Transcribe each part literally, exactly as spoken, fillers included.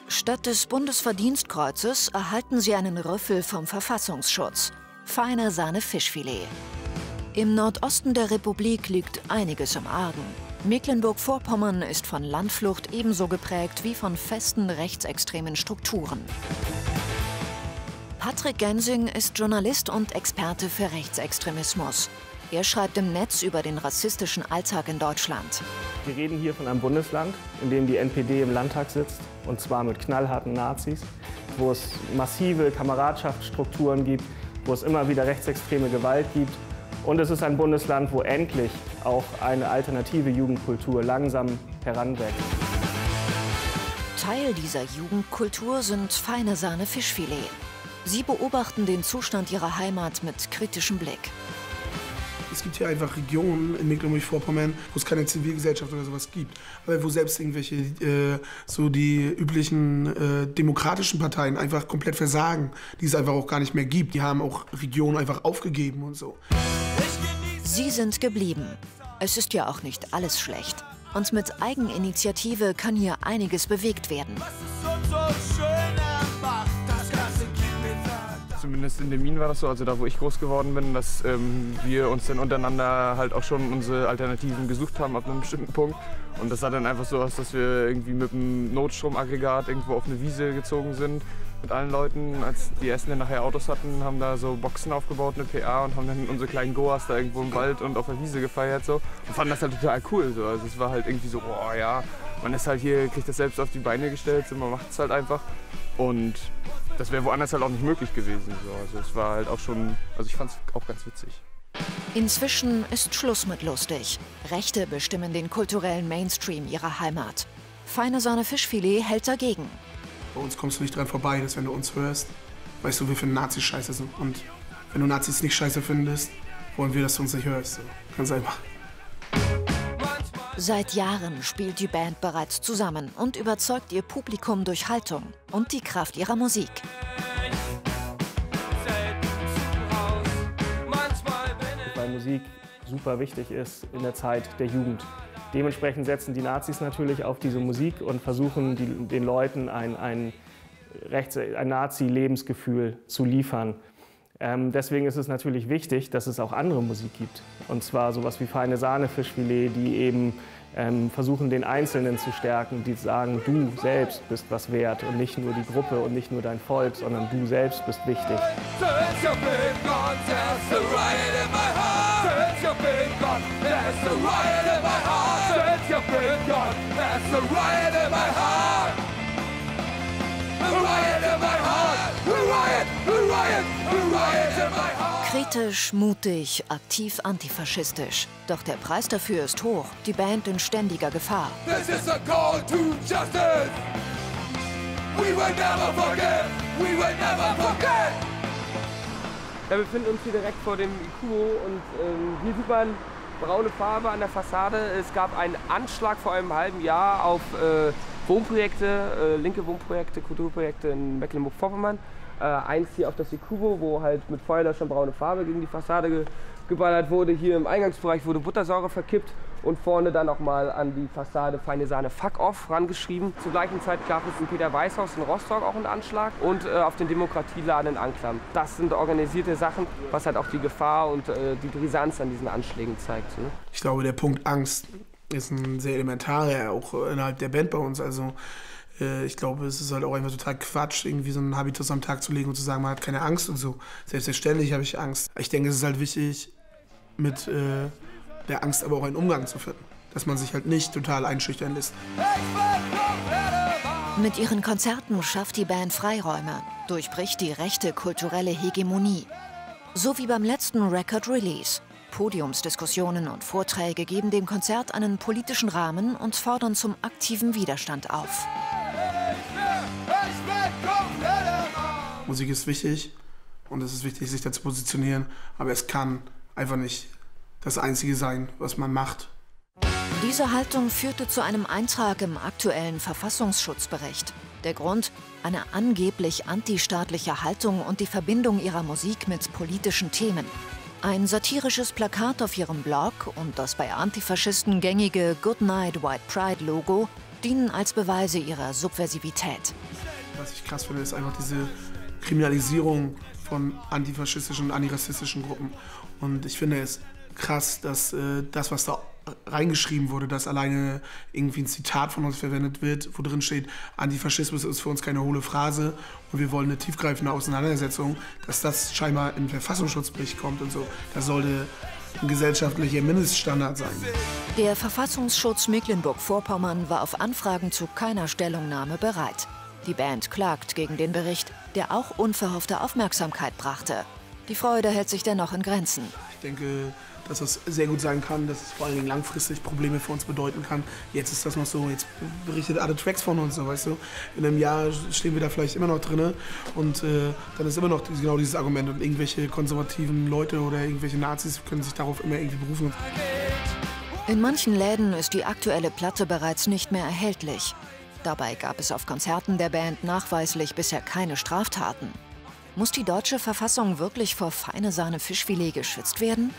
Statt des Bundesverdienstkreuzes erhalten sie einen Rüffel vom Verfassungsschutz. Feine Sahne Fischfilet. Im Nordosten der Republik liegt einiges im Argen. Mecklenburg-Vorpommern ist von Landflucht ebenso geprägt wie von festen rechtsextremen Strukturen. Patrick Gensing ist Journalist und Experte für Rechtsextremismus. Er schreibt im Netz über den rassistischen Alltag in Deutschland. Wir reden hier von einem Bundesland, in dem die N P D im Landtag sitzt, und zwar mit knallharten Nazis, wo es massive Kameradschaftsstrukturen gibt, wo es immer wieder rechtsextreme Gewalt gibt. Und es ist ein Bundesland, wo endlich auch eine alternative Jugendkultur langsam heranwächst. Teil dieser Jugendkultur sind Feine Sahne Fischfilet. Sie beobachten den Zustand ihrer Heimat mit kritischem Blick. Es gibt hier einfach Regionen in Mecklenburg-Vorpommern, wo es keine Zivilgesellschaft oder sowas gibt. Aber wo selbst irgendwelche, äh, so die üblichen äh, demokratischen Parteien einfach komplett versagen, die es einfach auch gar nicht mehr gibt. Die haben auch Regionen einfach aufgegeben und so. Sie sind geblieben. Es ist ja auch nicht alles schlecht. Und mit Eigeninitiative kann hier einiges bewegt werden. Zumindest in Demmin war das so, also da, wo ich groß geworden bin, dass ähm, wir uns dann untereinander halt auch schon unsere Alternativen gesucht haben ab einem bestimmten Punkt. Und das sah dann einfach so aus, dass wir irgendwie mit einem Notstromaggregat irgendwo auf eine Wiese gezogen sind mit allen Leuten. Als die ersten dann nachher Autos hatten, haben da so Boxen aufgebaut, eine P A, und haben dann unsere kleinen Goas da irgendwo im Wald und auf der Wiese gefeiert so. Und fanden das halt total cool. So. Also es war halt irgendwie so, boah ja, man ist halt hier, kriegt das selbst auf die Beine gestellt, so, man macht es halt einfach. Und das wäre woanders halt auch nicht möglich gewesen. So. Also es war halt auch schon, also ich fand es auch ganz witzig. Inzwischen ist Schluss mit lustig. Rechte bestimmen den kulturellen Mainstream ihrer Heimat. Feine Sahne Fischfilet hält dagegen. Bei uns kommst du nicht dran vorbei, dass wenn du uns hörst, weißt du, wir finden Nazis scheiße sind. Und wenn du Nazis nicht scheiße findest, wollen wir, dass du uns nicht hörst. So. Ganz einfach. Seit Jahren spielt die Band bereits zusammen und überzeugt ihr Publikum durch Haltung und die Kraft ihrer Musik. Weil Musik super wichtig ist in der Zeit der Jugend. Dementsprechend setzen die Nazis natürlich auf diese Musik und versuchen die, den Leuten ein, ein, Rechts-, ein Nazi-Lebensgefühl zu liefern. Ähm, deswegen ist es natürlich wichtig, dass es auch andere Musik gibt. Und zwar sowas wie Feine Sahne Fischfilet, die eben ähm, versuchen, den Einzelnen zu stärken, die sagen, du selbst bist was wert und nicht nur die Gruppe und nicht nur dein Volk, sondern du selbst bist wichtig. Kritisch, mutig, aktiv antifaschistisch. Doch der Preis dafür ist hoch, die Band in ständiger Gefahr. Wir befinden uns hier direkt vor dem Ikubo und ähm, hier sieht man braune Farbe an der Fassade. Es gab einen Anschlag vor einem halben Jahr auf äh, Wohnprojekte, äh, linke Wohnprojekte, Kulturprojekte in Mecklenburg-Vorpommern. Äh, eins hier auf das Ikubo, wo halt mit Feuerlöschern braune Farbe gegen die Fassade ge geballert wurde. Hier im Eingangsbereich wurde Buttersäure verkippt und vorne dann nochmal an die Fassade Feine Sahne Fuck Off rangeschrieben. Zur gleichen Zeit gab es im Peter-Weiß-Haus in Rostock auch einen Anschlag und äh, auf den Demokratieladen in Anklam. Das sind organisierte Sachen, was halt auch die Gefahr und äh, die Brisanz an diesen Anschlägen zeigt. Ne? Ich glaube, der Punkt Angst ist ein sehr elementarer, auch innerhalb der Band bei uns. Also äh, ich glaube, es ist halt auch einfach total Quatsch, irgendwie so einen Habitus am Tag zu legen und zu sagen, man hat keine Angst und so. Selbstverständlich habe ich Angst. Ich denke, es ist halt wichtig, mit äh, der Angst aber auch einen Umgang zu finden. Dass man sich halt nicht total einschüchtern lässt. Mit ihren Konzerten schafft die Band Freiräume, durchbricht die rechte kulturelle Hegemonie. So wie beim letzten Record-Release. Podiumsdiskussionen und Vorträge geben dem Konzert einen politischen Rahmen und fordern zum aktiven Widerstand auf. Musik ist wichtig und es ist wichtig, sich da zu positionieren, aber es kann einfach nicht das Einzige sein, was man macht. Diese Haltung führte zu einem Eintrag im aktuellen Verfassungsschutzbericht. Der Grund? Eine angeblich antistaatliche Haltung und die Verbindung ihrer Musik mit politischen Themen. Ein satirisches Plakat auf ihrem Blog und das bei Antifaschisten gängige Good Night White Pride Logo dienen als Beweise ihrer Subversivität. Was ich krass finde, ist einfach diese Kriminalisierung von antifaschistischen und antirassistischen Gruppen. Und ich finde es krass, dass äh, das, was da reingeschrieben wurde, dass alleine irgendwie ein Zitat von uns verwendet wird, wo drin steht, Antifaschismus ist für uns keine hohle Phrase und wir wollen eine tiefgreifende Auseinandersetzung, dass das scheinbar in den Verfassungsschutzbericht kommt und so. Das sollte ein gesellschaftlicher Mindeststandard sein. Der Verfassungsschutz Mecklenburg-Vorpommern war auf Anfragen zu keiner Stellungnahme bereit. Die Band klagt gegen den Bericht, der auch unverhoffte Aufmerksamkeit brachte. Die Freude hält sich dennoch in Grenzen. Ich denke, dass es sehr gut sein kann, dass es vor allen Dingen langfristig Probleme für uns bedeuten kann. Jetzt ist das noch so, jetzt berichtet alle Tracks von uns, so, weißt du. In einem Jahr stehen wir da vielleicht immer noch drin und äh, dann ist immer noch genau dieses Argument und irgendwelche konservativen Leute oder irgendwelche Nazis können sich darauf immer irgendwie berufen. In manchen Läden ist die aktuelle Platte bereits nicht mehr erhältlich. Dabei gab es auf Konzerten der Band nachweislich bisher keine Straftaten. Muss die deutsche Verfassung wirklich vor feine Sahne Fischfilet geschützt werden?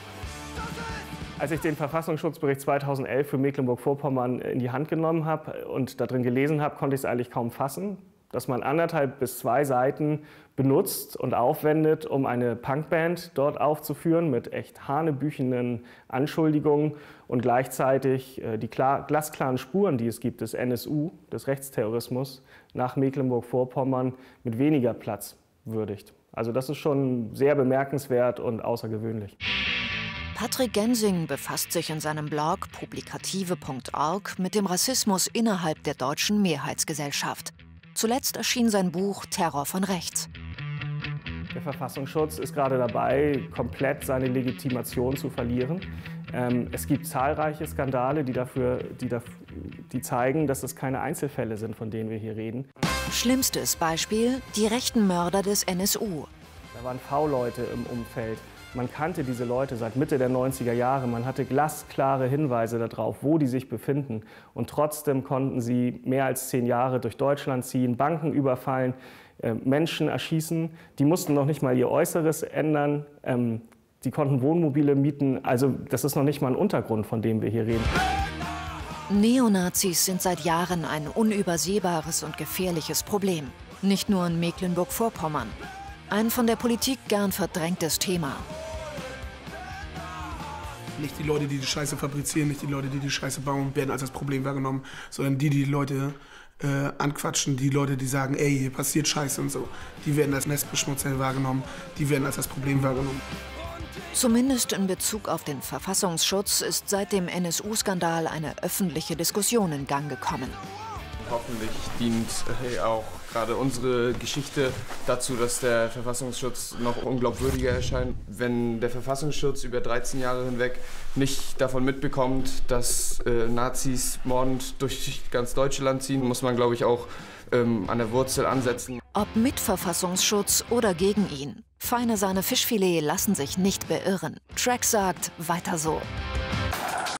Als ich den Verfassungsschutzbericht zweitausendelf für Mecklenburg-Vorpommern in die Hand genommen habe und da drin gelesen habe, konnte ich es eigentlich kaum fassen, dass man anderthalb bis zwei Seiten benutzt und aufwendet, um eine Punkband dort aufzuführen mit echt hanebüchenden Anschuldigungen und gleichzeitig die klar, glasklaren Spuren, die es gibt des N S U, des Rechtsterrorismus, nach Mecklenburg-Vorpommern mit weniger Platz würdigt. Also das ist schon sehr bemerkenswert und außergewöhnlich. Patrick Gensing befasst sich in seinem Blog publikative punkt org mit dem Rassismus innerhalb der deutschen Mehrheitsgesellschaft. Zuletzt erschien sein Buch Terror von Rechts. Der Verfassungsschutz ist gerade dabei, komplett seine Legitimation zu verlieren. Ähm, es gibt zahlreiche Skandale, die, dafür, die, dafür, die zeigen, dass es keine Einzelfälle sind, von denen wir hier reden. Schlimmstes Beispiel, die rechten Mörder des N S U. Da waren V-Leute im Umfeld. Man kannte diese Leute seit Mitte der neunziger Jahre. Man hatte glasklare Hinweise darauf, wo die sich befinden. Und trotzdem konnten sie mehr als zehn Jahre durch Deutschland ziehen, Banken überfallen, äh, Menschen erschießen. Die mussten noch nicht mal ihr Äußeres ändern. Ähm, die konnten Wohnmobile mieten. Also das ist noch nicht mal ein Untergrund, von dem wir hier reden. Neonazis sind seit Jahren ein unübersehbares und gefährliches Problem. Nicht nur in Mecklenburg-Vorpommern. Ein von der Politik gern verdrängtes Thema. Nicht die Leute, die die Scheiße fabrizieren, nicht die Leute, die die Scheiße bauen, werden als das Problem wahrgenommen, sondern die, die die Leute äh, anquatschen, die Leute, die sagen, ey, hier passiert Scheiße und so, die werden als Nestbeschmutzer wahrgenommen, die werden als das Problem wahrgenommen. Zumindest in Bezug auf den Verfassungsschutz ist seit dem N S U-Skandal eine öffentliche Diskussion in Gang gekommen. Hoffentlich dient hey, auch gerade unsere Geschichte dazu, dass der Verfassungsschutz noch unglaubwürdiger erscheint. Wenn der Verfassungsschutz über dreizehn Jahre hinweg nicht davon mitbekommt, dass äh, Nazis mordend durch ganz Deutschland ziehen, muss man, glaube ich, auch ähm, an der Wurzel ansetzen. Ob mit Verfassungsschutz oder gegen ihn. Feine Sahne Fischfilet lassen sich nicht beirren. Track sagt, weiter so.